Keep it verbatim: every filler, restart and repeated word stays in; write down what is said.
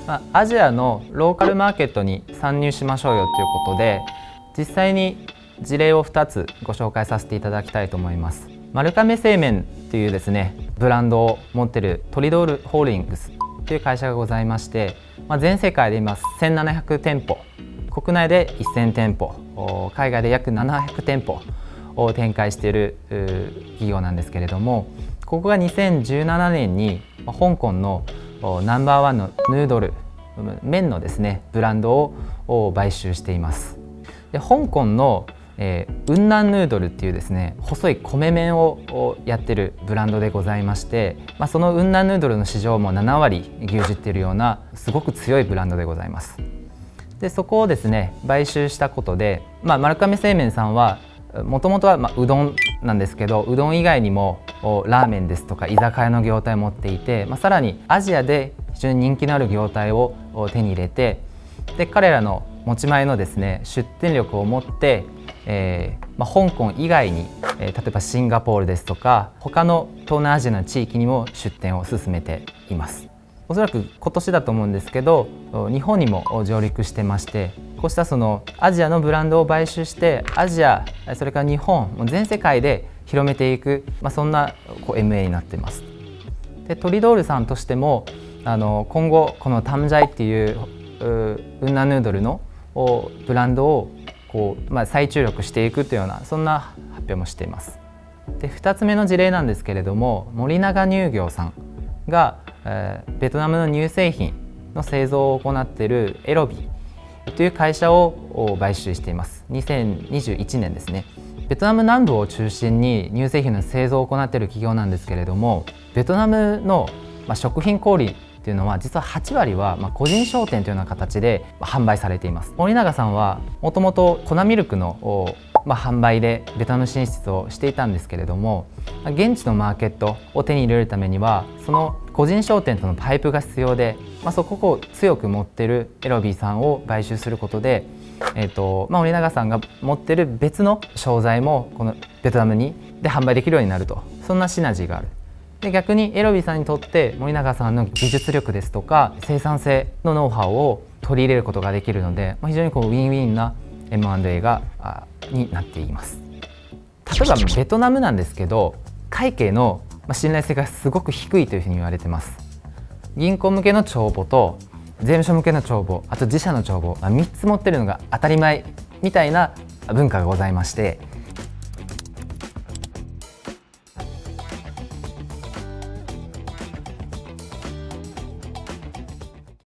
まあ、アジアのローカルマーケットに参入しましょうよということで、実際に事例をふたつご紹介させていただきたいと思います。丸亀製麺というですねブランドを持っているトリドールホールディングスという会社がございまして、まあ、全世界で今せんななひゃくてんぽ、国内でせんてんぽ、海外で約ななひゃくてんぽを展開している企業なんですけれども、ここがにせんじゅうななねんに香港のナンバーワンのヌードル麺のですねブランドを買収しています。で香港のえー、雲南ヌードルっていうですね細い米麺をやってるブランドでございまして、まあ、その雲南ヌードルの市場もななわり牛耳っているようなすごく強いブランドでございます。でそこをですね買収したことで、まあ、丸亀製麺さんはもともとはまあうどんなんですけど、うどん以外にもラーメンですとか居酒屋の業態を持っていて、まあ、さらにアジアで非常に人気のある業態を手に入れて、で彼らの持ち前のですね出店力を持ってえーまあ、香港以外に、えー、例えばシンガポールですとか他の東南アジアの地域にも出店を進めています。おそらく今年だと思うんですけど、日本にも上陸してまして、こうしたそのアジアのブランドを買収してアジア、それから日本全世界で広めていく、まあ、そんなこう エムエー になっています。でトリドールさんとしてもあの今後このタムジャイっていう雲南ヌードルのブランドをこう、まあ、再注力していくというようなそんな発表もしています。でふたつめの事例なんですけれども、森永乳業さんが、えー、ベトナムの乳製品の製造を行っているエロビという会社を買収しています。にせんにじゅういちねんですね。ベトナム南部を中心に乳製品の製造を行っている企業なんですけれども、ベトナムの、まあ、食品小売っていうのは実ははちわりはまあ個人商店というような形で販売されています。森永さんはもともと粉ミルクのまあ販売でベトナム進出をしていたんですけれども、現地のマーケットを手に入れるためにはその個人商店とのパイプが必要で、まあ、そこを強く持っているエロビーさんを買収することで、えーとまあ、森永さんが持っている別の商材もこのベトナムにで販売できるようになると、そんなシナジーがある。で逆にエロビーさんにとって森永さんの技術力ですとか生産性のノウハウを取り入れることができるので、非常にこうウィンウィンな エムアンドエー がになっています。例えばベトナムなんですけど、会計の信頼性がすごく低いというふうに言われてます。銀行向けの帳簿と税務署向けの帳簿、あと自社の帳簿、みっつ持ってるのが当たり前みたいな文化がございまして、